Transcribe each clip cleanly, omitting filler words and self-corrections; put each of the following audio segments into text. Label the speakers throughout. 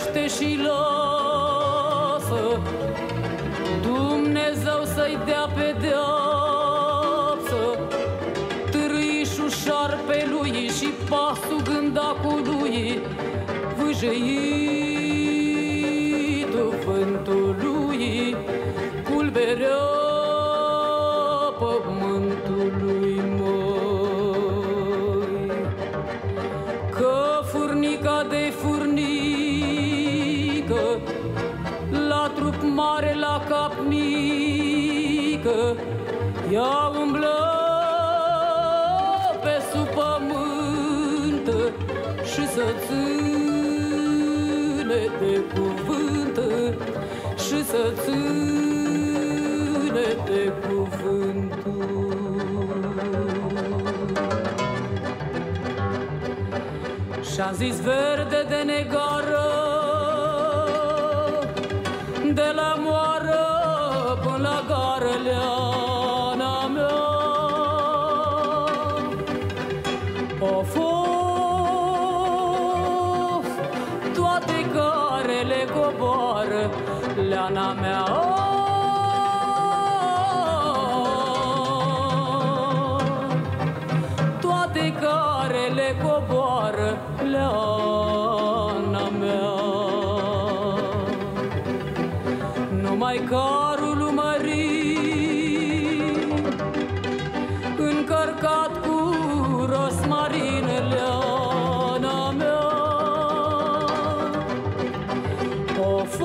Speaker 1: iubește și lasă Dumnezeu să-i dea pedeapsă târâișul șarpelui și pasul gândacului vâjăitul vântului pulberea pământului, măi. Că furnica de furnică, la trup mare, la cap mică, ea umblă pe sub pământ și să ține de cuvânt și să ține de cuvântul. Și-am zis verde de negară, de la moară până la gară, leana mea. Of, toate carele coboară, leana mea. Toate carele coboară, leana mea. Numai carul lui Marin, încărcat cu rosmarin, leana mea. Of,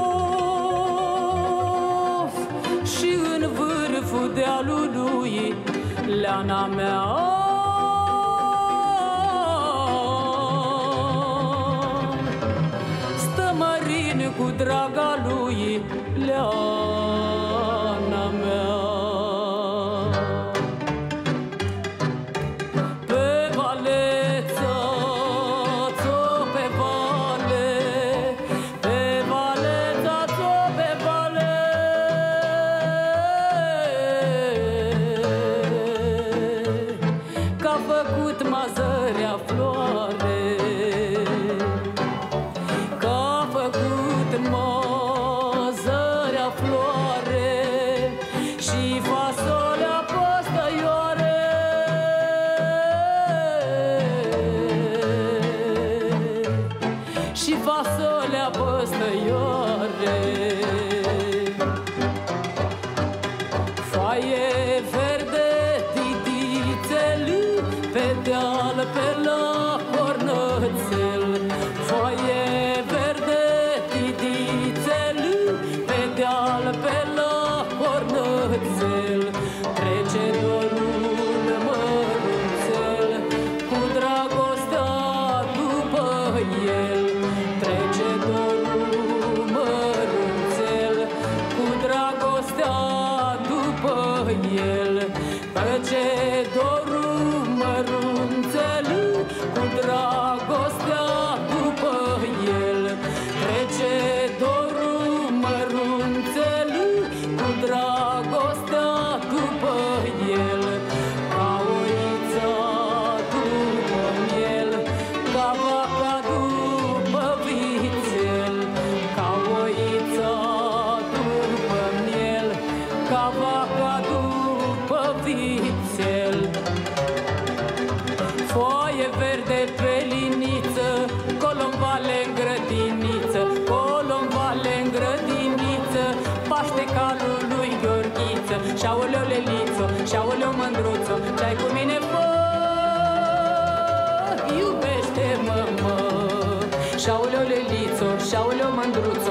Speaker 1: of, și în vârful dealului, leana mea. Stă Marin cu draga lui, leana mea. Pe vale, ța-țo, pe vale, pe vale, ța-țo, pe vale. Că-a făcut mazărea floare, că-a făcut mazărea floare și fasolea păstăioare. Și fasolea păstăioare. Foaie verde, titițel, pe deal, pe la cornățel. Foaie verde, titițel, pe deal, pe la cornățel. Trece dorul mărunțel, cu dragostea după el. Trece dorul mărunțel, cu dragostea după el. Trece dorul mărunțel, cu dragostea după el. Trece dorul mărunțel, cu dragostea după el. Ca oița după miel, ca vaca după vițel. Ca oița după miel, ca vaca după vițel. Foaie verde pe liniță, colombale în grădiniță, colombale în grădiniță, paște calul lui Gheorghiță. Și-aoleu Lelițo, și-aoleu Mândruțo, ce-ai cu mine, fă, iubește-mă, mă. Și-aoleu Lelițo, și-aoleu Mândruțo,